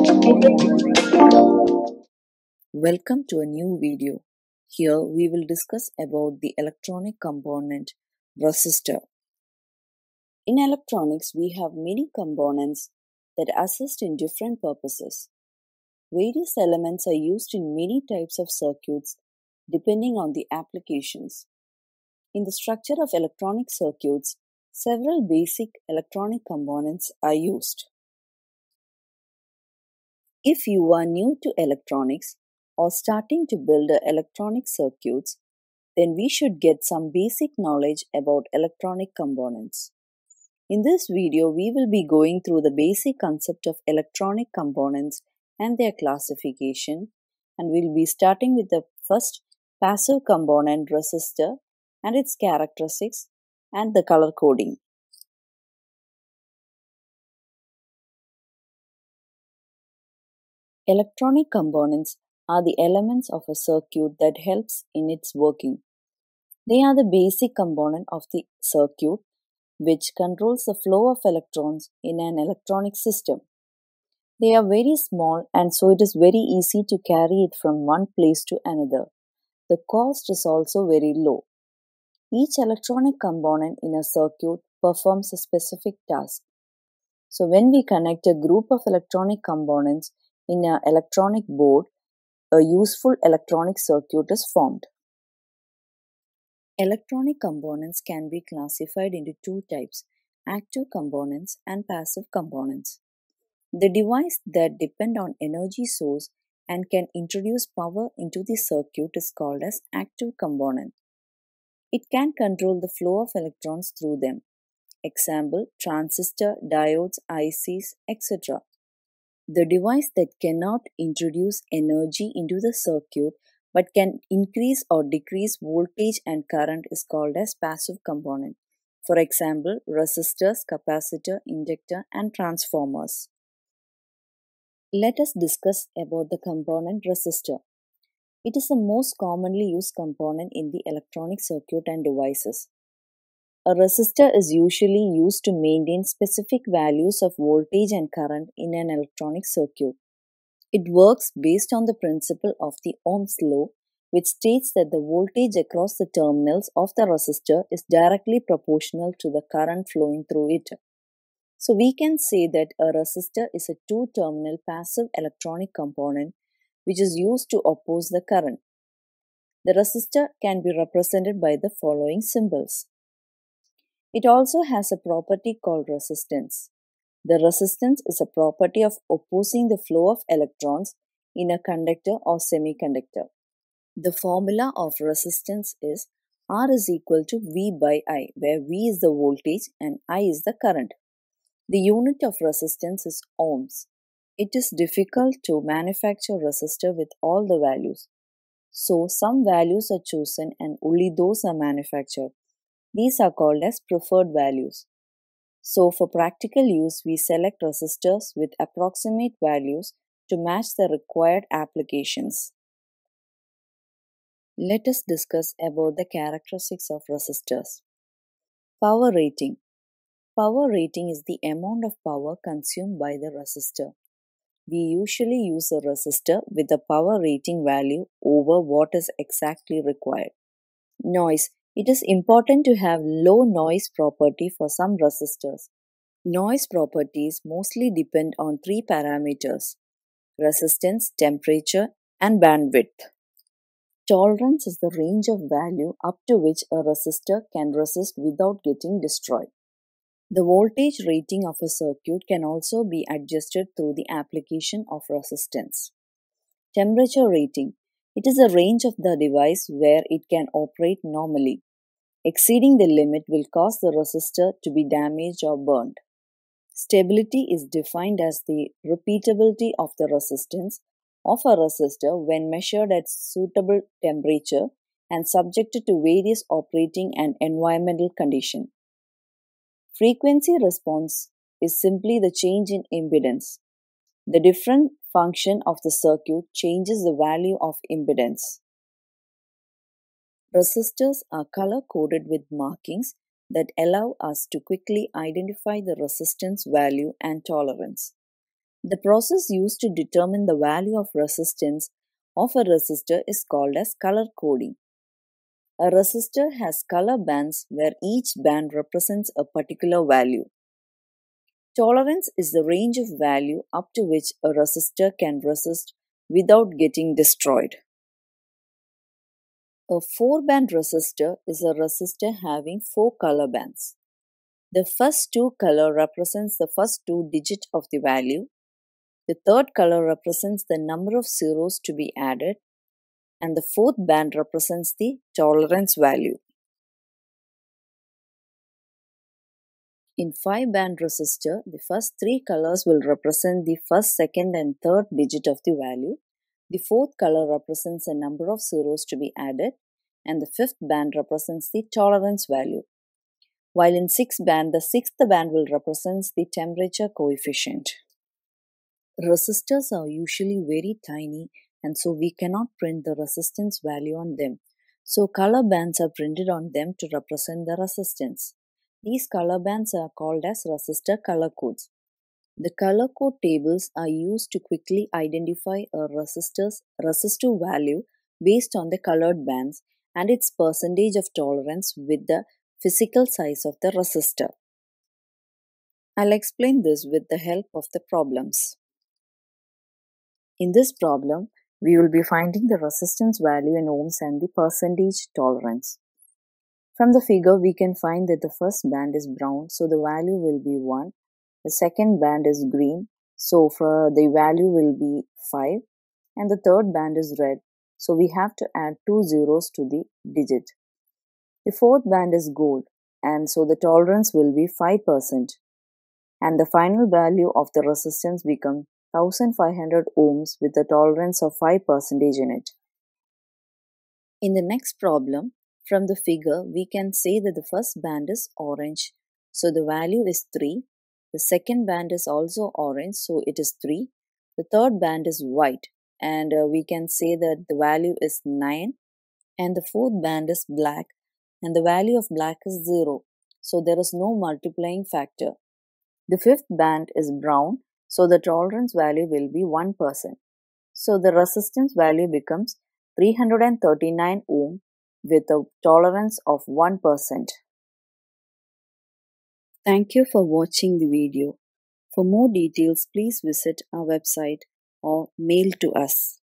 Welcome to a new video. Here we will discuss about the electronic component resistor. In electronics, we have many components that assist in different purposes. Various elements are used in many types of circuits depending on the applications. In the structure of electronic circuits, several basic electronic components are used. If you are new to electronics or starting to build electronic circuits, then we should get some basic knowledge about electronic components. In this video, we will be going through the basic concept of electronic components and their classification, and we'll be starting with the first passive component resistor and its characteristics and the color coding. Electronic components are the elements of a circuit that helps in its working. They are the basic component of the circuit which controls the flow of electrons in an electronic system. They are very small and so it is very easy to carry it from one place to another. The cost is also very low. Each electronic component in a circuit performs a specific task. So when we connect a group of electronic components in an electronic board, a useful electronic circuit is formed. Electronic components can be classified into two types, active components and passive components. The device that depend on energy source and can introduce power into the circuit is called as active component. It can control the flow of electrons through them. Example, transistor, diodes, ICs, etc. The device that cannot introduce energy into the circuit but can increase or decrease voltage and current is called as passive component. For example, resistors, capacitor, inductor, and transformers. Let us discuss about the component resistor. It is the most commonly used component in the electronic circuit and devices. A resistor is usually used to maintain specific values of voltage and current in an electronic circuit. It works based on the principle of the Ohm's law, which states that the voltage across the terminals of the resistor is directly proportional to the current flowing through it. So we can say that a resistor is a two-terminal passive electronic component which is used to oppose the current. The resistor can be represented by the following symbols. It also has a property called resistance. The resistance is a property of opposing the flow of electrons in a conductor or semiconductor. The formula of resistance is R is equal to V by I, where V is the voltage and I is the current. The unit of resistance is ohms. It is difficult to manufacture resistor with all the values. So some values are chosen and only those are manufactured. These are called as preferred values. So for practical use, we select resistors with approximate values to match the required applications. Let us discuss about the characteristics of resistors. Power rating. Power rating is the amount of power consumed by the resistor. We usually use a resistor with a power rating value over what is exactly required. Noise. It is important to have low noise property for some resistors. Noise properties mostly depend on three parameters: resistance, temperature, and bandwidth. Tolerance is the range of value up to which a resistor can resist without getting destroyed. The voltage rating of a circuit can also be adjusted through the application of resistance. Temperature rating. It is a range of the device where it can operate normally. Exceeding the limit will cause the resistor to be damaged or burned. Stability is defined as the repeatability of the resistance of a resistor when measured at suitable temperature and subjected to various operating and environmental conditions. Frequency response is simply the change in impedance. The different function of the circuit changes the value of impedance. Resistors are color-coded with markings that allow us to quickly identify the resistance value and tolerance. The process used to determine the value of resistance of a resistor is called as color coding. A resistor has color bands where each band represents a particular value. Tolerance is the range of value up to which a resistor can resist without getting destroyed. A 4-band resistor is a resistor having 4 color bands. The first 2 color represents the first 2 digits of the value. The third color represents the number of zeros to be added, and the fourth band represents the tolerance value. In 5-band resistor, the first 3 colors will represent the first, second, and third digit of the value. The fourth color represents a number of zeros to be added, and the fifth band represents the tolerance value. While in 6-band, the sixth band will represent the temperature coefficient. Resistors are usually very tiny, and so we cannot print the resistance value on them. So color bands are printed on them to represent the resistance. These color bands are called as resistor color codes. The color code tables are used to quickly identify a resistor's resistive value based on the colored bands and its percentage of tolerance with the physical size of the resistor. I'll explain this with the help of the problems. In this problem, we will be finding the resistance value in ohms and the percentage tolerance. From the figure, we can find that the first band is brown, so the value will be 1. The second band is green, so the value will be 5. And the third band is red, so we have to add 2 zeros to the digit. The fourth band is gold, and so the tolerance will be 5%. And the final value of the resistance becomes 1500 ohms with a tolerance of 5% in it. In the next problem, from the figure, we can say that the first band is orange, so the value is 3. The second band is also orange, so it is 3. The third band is white, and we can say that the value is 9. And the fourth band is black, and the value of black is 0, so there is no multiplying factor. The fifth band is brown, so the tolerance value will be 1%. So the resistance value becomes 339 ohm with a tolerance of 1%. Thank you for watching the video. For more details, please visit our website or mail to us.